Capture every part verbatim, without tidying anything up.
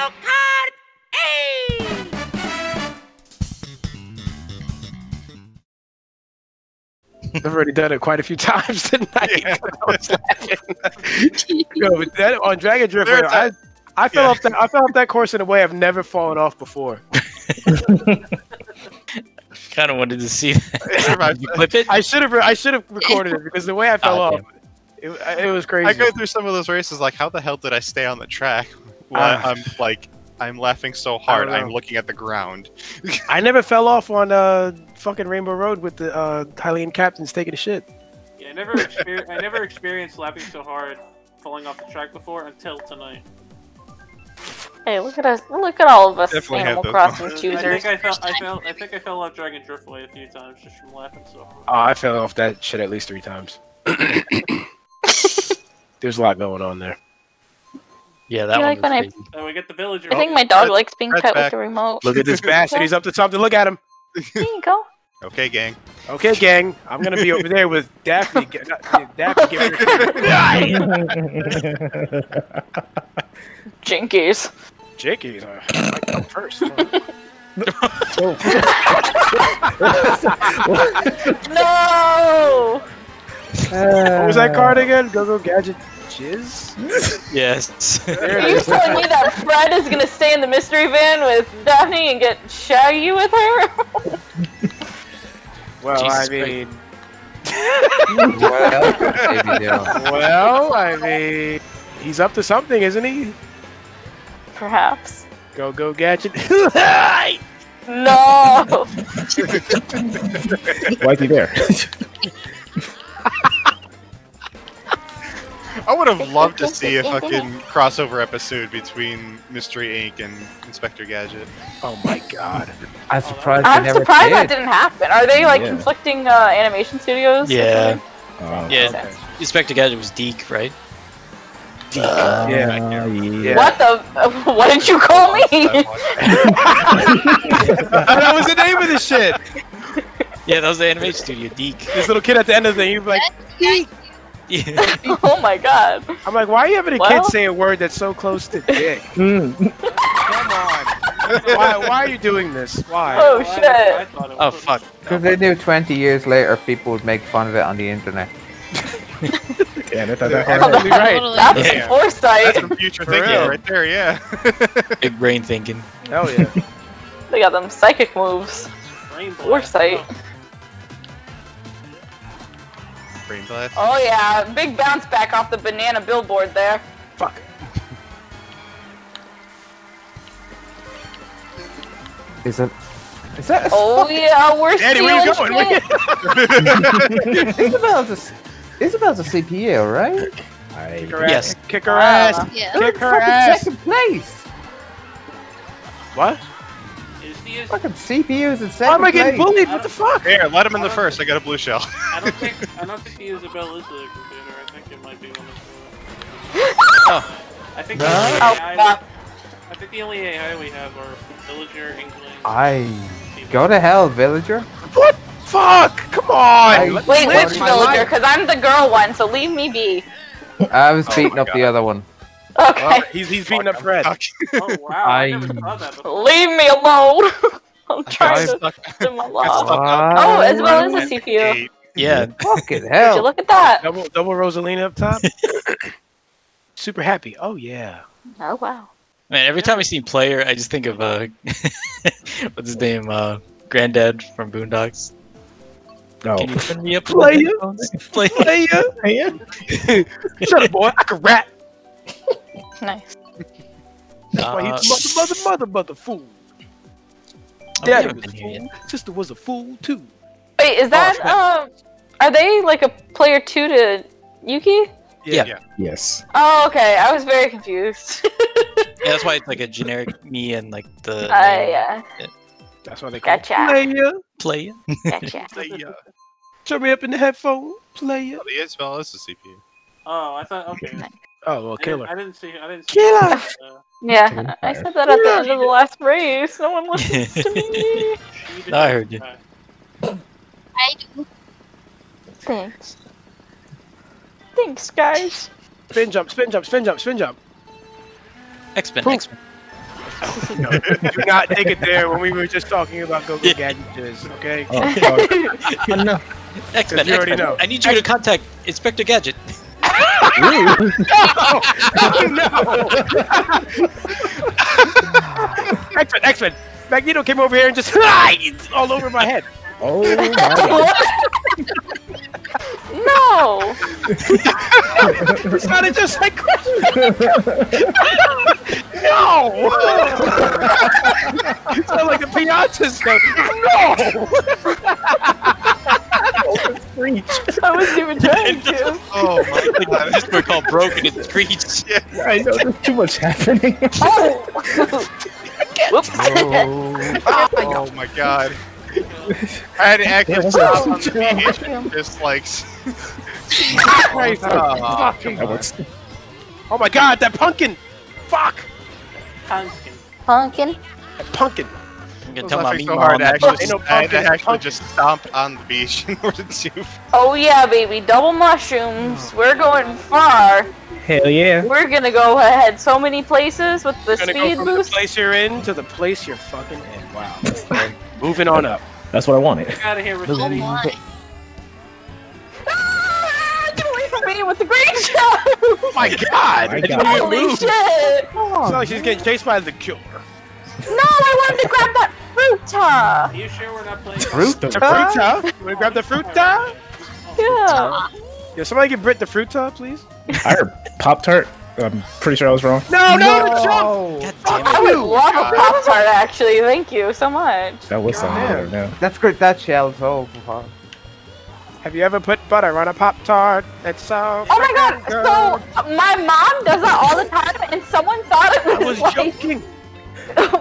Kart eight! I've already done it quite a few times tonight. Yeah. I was laughing. Yo, but that, on Dragon Drift, There I, I fell yeah. off that. I fell off that course in a way I've never fallen off before. Kind of wanted to see that. Did you clip it? I should have. I should have recorded it because the way I fell Ah, off, it, it was crazy. I go through some of those races like, how the hell did I stay on the track? Well, Uh, I'm like, I'm laughing so hard, know. I'm looking at the ground. I never fell off on uh fucking Rainbow Road with the uh Hylian captains taking a shit. Yeah, I never, exper I never experienced laughing so hard falling off the track before until tonight. Hey, look at us! Look at all of us Definitely Animal have those Crossing moments. I choosers. think I fell. I fell. I think I fell off Dragon Driftway a few times just from laughing so hard. Oh, I fell off that shit at least three times. There's a lot going on there. Yeah, that You one like was when I- crazy. Oh, we get the villager. I think my dog Fred- likes being Fred's pet back. with the remote. Look at this bastard. He's up to something. Look at him. There you go. Okay, gang. Okay, gang. I'm gonna be over there with Daphne. Get- not- Daphne, give Jinkies. Jakey's uh, I might go first. No! What was that card again? Go Go Gadget Jizz? Yes. There Are it you is. telling me that Fred is gonna stay in the mystery van with Daphne and get shaggy with her? Well, Jesus I mean, Well, maybe they'll- well, I mean, he's up to something, isn't he? Perhaps. Go Go Gadget. No! Why'd you there? I would have loved to see a fucking crossover episode between Mystery Incorporated and Inspector Gadget. Oh my god. I'm surprised they I'm never surprised that did. didn't happen. Are they like Yeah. conflicting uh, animation studios? or Yeah. something? Oh, Yeah. Okay. Inspector Gadget was Deke, right? Uh, Yeah. yeah. What the? What did you call me? That was the name of the shit. Yeah, that was the animation studio, Deke. This little kid at the end of the thing, he was like, Yeah. Oh my god. I'm like, why are you having a Well- kid say a word that's so close to dick? Hmm. Come on. Why, why are you doing this? Why? Oh I- shit. I thought it Oh was- fuck. Because they knew twenty years later people would make fun of it on the internet. Yeah, that, that, that Absolutely right. That's Yeah. some That's foresight. some future For thinking real. right there, yeah. Big brain thinking. Hell yeah. They got them psychic moves. Brain blast. Foresight. Oh, Brain blast. Oh yeah, big bounce back off the banana billboard there. Fuck. Is it? Is that? A Oh yeah, we're Daddy, where you stealing going? shit. fucking- Isabel's a, s- Isabel's a C P U, right? I, Kick her ass. Yes. Kick her Ah. ass. Yeah. Kick her Fucking ass. second place. What? Is he? Is, Fucking C P Us in Why second am I getting place. bullied? What the fuck? Here, let him in the first. I got a blue shell. I don't think. I don't think the Isabel is the computer. I think it might be one of the. Oh. I think. No. The only Oh, A I fuck. I think the only A I we have are Villager, Inkling. I go to hell, villager. What? Fuck! Come on! I- Let me Wait, live which my villager? life. Because I'm the girl one, so leave me be. I was Oh beating my up the other one. Okay. Oh, he's he's beating up Fred. Fuck. Oh wow! I, I- never saw that before. Leave me alone. I'm trying Got to stuck- do my got law. stuck up. Oh, What? Isabel is a C P U. Eight. Yeah. Fucking Would you hell. look at that? Double double Rosalina up top. Super happy. Oh yeah. Oh wow. Man, every time I see player, I just think of uh, what's his name? Uh, Granddad from Boondocks. no. Can you turn me up? Player. Player. Player. Shut up, boy. I can rap. Nice. That's why Uh, he's mother, mother, mother, mother, fool. oh, Daddy yeah, was a I've been here fool. Sister was a fool too. Wait, is that um? Are they like a player two to Yuki? Yeah. Yeah. Yes. Oh, okay. I was very confused. Yeah, that's why it's like a generic me and like the Uh, yeah. That's why they call Gotcha. it player. player. Gotcha. Player. Turn me up in the headphone, player. Oh, the Isabel is the C P U. Oh, I thought. Okay. Oh well, I didn't, killer. I didn't see. I didn't see. Killer. Uh, Yeah, I said that at the end of the last race. No one listens to me. you did No, I not- heard you. uh, I do. Thanks. Thanks, guys. Spin jump, spin jump, spin jump, spin jump. X-Men, Poop. X-Men. No, do not take it there when we were just talking about Go Go Gadgets, okay? Oh, oh. Oh, no. X-Men, you already X-Men. know. I need you to contact Inspector Gadget. No! No! X-Men, X-Men! Magneto came over here and just all over my head. Oh my god. No! It sounded just like No! It sounded like the Piazza stuff. No! I wasn't even trying to. Oh my god. This word called broken and screeched. Yeah. I know there's too much happening. Oh! Whoops. Oh my god. I had to actually Yeah, stop on what's the up? beach. Just like. Christ, Oh, fucking- That works. Oh my god, that pumpkin! Fuck! Pumpkin. Pumpkin. That pumpkin. I'm I gonna was tell my laughing meme so hard on to that actually, Ain't no I had to pumpkin, actually pumpkin. just stomp on the beach in order to. Oh yeah, baby. Double mushrooms. We're going far. Hell yeah. We're gonna go ahead so many places with the Gonna go speed from boost. the place you're in to the place you're fucking in. Wow. Moving on up. That's what I wanted. Get out of here, Oh Rashidi. my. Ah, get away from me with the green shot! Oh my god! My I didn't God. even Holy move. shit! It's not like she's getting chased by the killer. No, I wanted to grab that fruta! Are you sure we're not playing? Fruit? The fruta? You wanna grab the fruta? Yeah. Yeah, somebody give Britt the fruta, please. I heard Pop Tart. I'm pretty sure I was wrong. No, no, jump! God Fuck damn I it. would you! love a Pop Tart actually, thank you so much. That was something Yeah. right now. That's great. That shell so far. Have you ever put butter on a Pop Tart? That's so. Oh my god, fucking so good. uh, my mom does that all the time and someone thought it was, I was like... joking. Oh.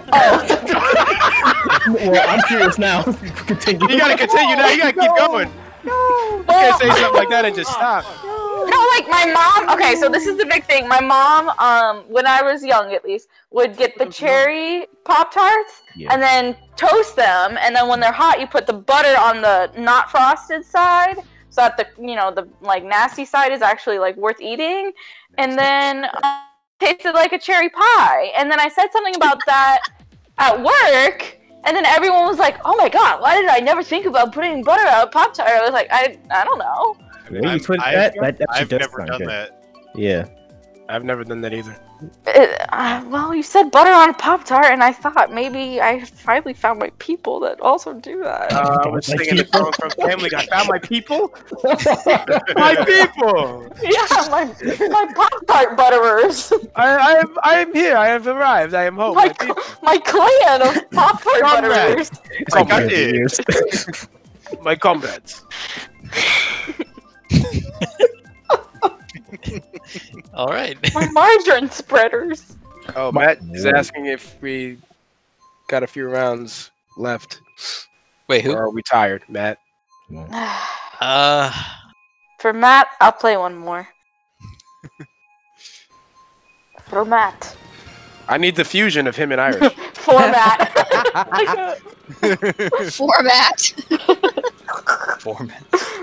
Well, I'm curious now. Continue. You gotta continue now. You gotta keep going. You can't say something like that and just stop. No, like my mom. Okay, so this is the big thing. My mom, um, when I was young at least, would get the cherry Pop Tarts Yeah. and then toast them, and then when they're hot, you put the butter on the not frosted side, so that the you know the like nasty side is actually like worth eating, and then uh, tasted like a cherry pie. And then I said something about that at work. And then everyone was like, "Oh my god, why did I never think about putting butter on a Pop Tart?" I was like, "I, I don't know." There you I'm- put I've- that. That, that I've does never sound done good. that. Yeah. I've never done that either. Uh, uh, well, you said butter on a Pop Tart, and I thought maybe I finally found my people that also do that. Uh, I was singing the song from Family Guy. Found my people. My people. Yeah, my my Pop Tart butterers, I, I am. I am here. I have arrived. I am home. my My people. my clan of Pop Tart Comrades. butterers. It's Like been I a few did. years. My comrades. All right. My margarine spreaders. Oh, Matt is asking if we got a few rounds left, Wait, who? or are we tired, Matt? Uh, For Matt, I'll play one more. For Matt. I need the fusion of him and Irish. For Matt. Format. format.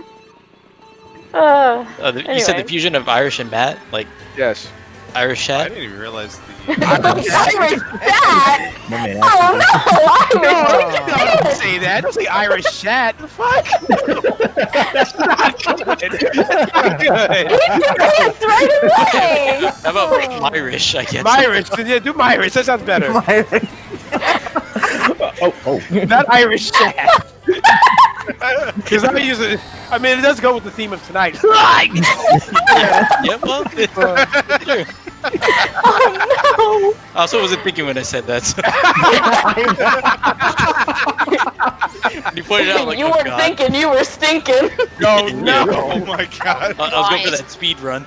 Uh, Oh, the, You said the Anyway. fusion of Irish and Matt, like Yes. Irish I chat. didn't even realize the. Irish Dad! My man, Oh no! Irish Don't Dad! say that. Don't say Irish chat. The fuck? That's not good. That's not good. It's right away! How about Irish? I guess. Myrish. Yeah, do Myrish. That sounds better. oh, oh. Not Irish chat. Because I use it. I mean, it does go with the theme of tonight. Yeah, well, sure. Oh I also wasn't thinking when I said that. So. You pointed out no! like, You oh, weren't God. thinking, you were stinking! No, no. Oh my god. I, I was going for Nice. that speed run.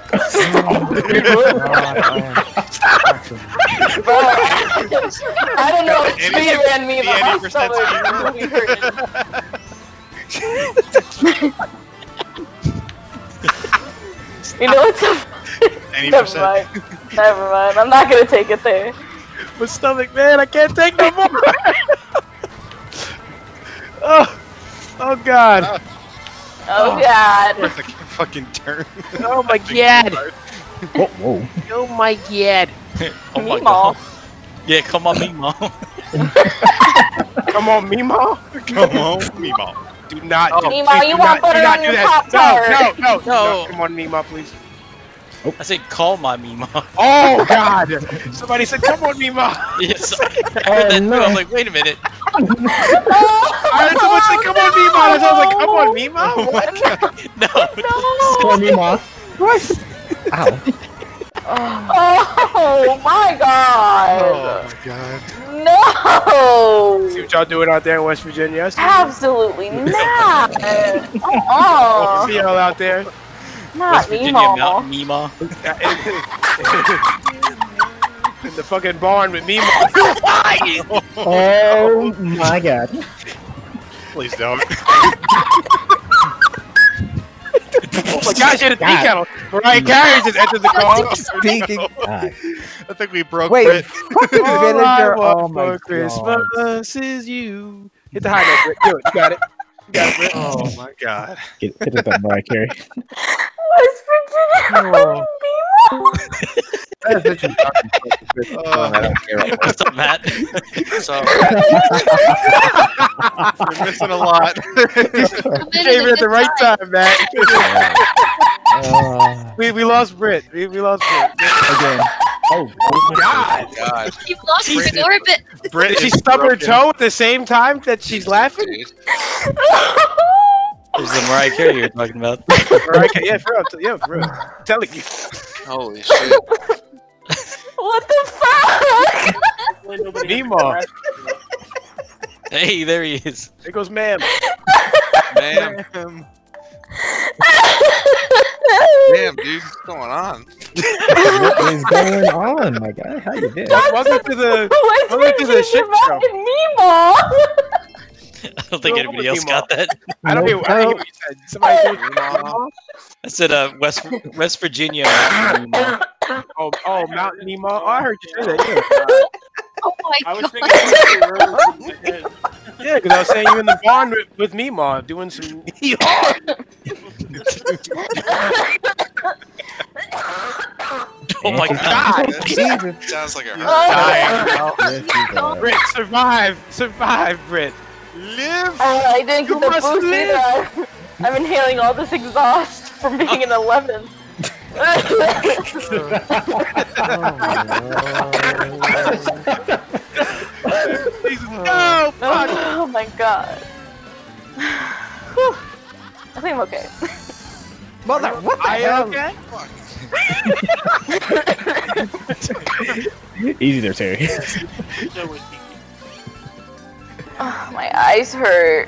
Bro, I don't know if Any- speed ran me, the but my eighty percent stomach speed really hurting. You know what's up? Any Never percent. mind. Never mind. I'm not gonna take it there. My stomach, man. I can't take no more. oh, oh God. Oh god. Worth a fucking turn. Oh my God. Whoa, whoa. Oh my God. Oh my Meemaw. God. Yeah, come on, Mimo. Come on, Mimo. Come on, Mimo. Do not. Oh. do, Mimo, please you do want not, do butter not on do your that. Pop-Tart. No, no, no, No. no. Come on, Mimo, please. I said, call my Mimo. Oh God! Somebody said, "Come on, Mimo." Yes, I heard that too. I was like, wait a minute. I heard someone say, "Come on, Mimo." And I was like, "Come on, Mimo." What? No. Come on, Mima. What? Ow. Oh my god! Oh my god. No! See what y'all doing out there in West Virginia? I see, Absolutely not! Uh-uh. see y'all out there. Not West Virginia Mimo. Mountain Mima. In the fucking barn with Mimo. Oh my god. Please don't. Oh my gosh, hit a tea kettle. Mariah Carey just entered the car. Speaking. God. I think we broke Wait, Brit. fucking All I villager. want Oh my for god. Christmas is you. Hit the high note, Britt. Do it. You got it. You got it, Britt. Oh my god. Get, get it up, Mariah Carey. West Virginia Oh. Mimo. That's literally fucking fucking Oh. I don't care about What's up, Matt? So you're missing a lot. Came in at the right time, man. Uh, we, we lost Britt. We, we lost Britt. again. Oh, God. God. You've lost his orbit. Brit Did she is stub her broken. toe at the same time that she's laughing? There's the Mariah Carey you were talking about. Mariah Carey, yeah, for real. Yeah, for real. I'm telling you. Holy shit. What the fuck? Mimo. Hey, there he is. There goes ma'am. Damn. Um, Damn, dude. What's going on? what is going on, my guy? How you been? Welcome to the West welcome to the shit Virginia show. Mountain Mimo. I don't think Well, anybody else Mimo. got that. I don't hear, I don't hear what you said. Somebody said Mimo. I said, uh, West West Virginia. Mimo. Oh, oh, Mountain Mimo. Oh, I heard you say that. Yeah, Oh I my was god. thinking yeah, because I was saying you in the barn with, with Mimo doing some. Oh my god. Jesus. Sounds like a hurt. Oh. Dying. Yes, you are. Britt, survive, survive, Britt. live. Uh, I didn't You get the must boost live. either. I'm inhaling all this exhaust from being an eleven. Jesus, no, fuck. Oh my god. Whew. I think I'm okay. Mother, what the Are you hell? okay? Easy there, Terry. Oh, my eyes hurt.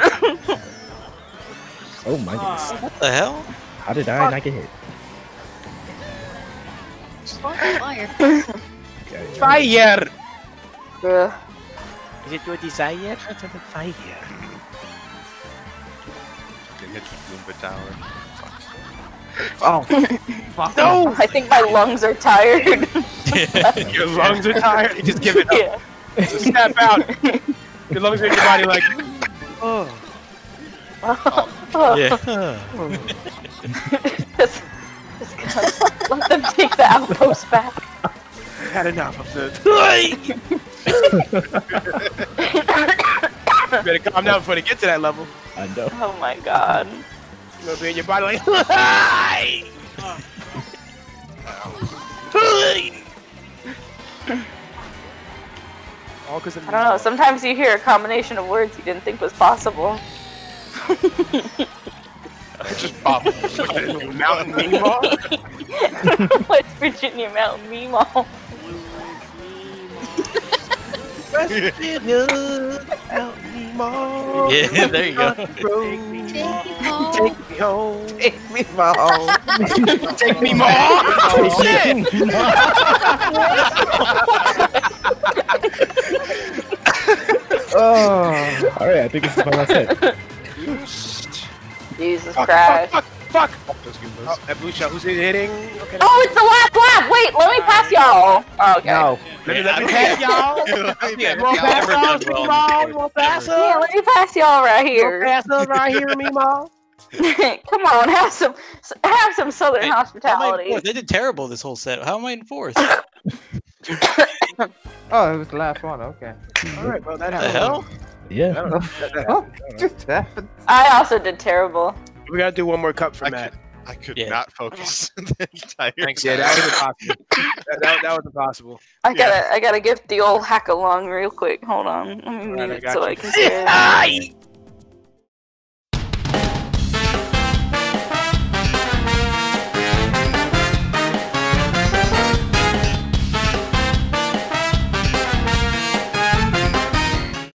Oh my goodness. What the hell? How did I not get hit? Fire. Fire. Ugh. Is it your desire? What's up with fire? Can hit the Goomba Tower. Oh, fuck. No! I think my lungs are tired. Your lungs are tired. You just give it up. Yeah. Just snap out. Your lungs are in your body like. Oh. Yeah. just, just gonna let them take the outpost back. Had enough of the. You better calm down before they get to that level. I know. Oh my god. You're gonna be in your body like. All because of I don't know, sometimes you hear a combination of words you didn't think was possible. Just pop. Mountain Mimo. West Virginia Mountain Mimo. West Virginia, Mountain Mimo. Yeah, there you go. Take me home. Take me home. Take me more. Oh, shit. Oh. Alright, I think this is my last hit. Jesus Fuck, Christ. fuck, fuck, fuck. Oh, that blue shot. Who's it hitting? Okay. Oh, it's the last lap! Wait, let me pass y'all! Oh, okay. No. Let me, let me pass y'all. Yeah, You want to pass never us, done well Mimo? before. You want to pass Yeah, us? let me pass y'all right You want here. to pass us right here, Mimo? Come on, have some have some southern Hey, How am I in hospitality. fourth? They did terrible this whole set. How am I in fourth? Oh, it was the last one. Okay. All right, well that The happened. hell? Yeah. That, that, that Oh, happened. just happened. I also did terrible. We gotta do one more cup for I Matt. could, I could Yeah. not focus the entire Thanks. time. Yeah, that was impossible. that, that, that was impossible. I gotta, I gotta give the old hack along real quick. Hold on, let me Alright, mute I it got so you. I can hear it.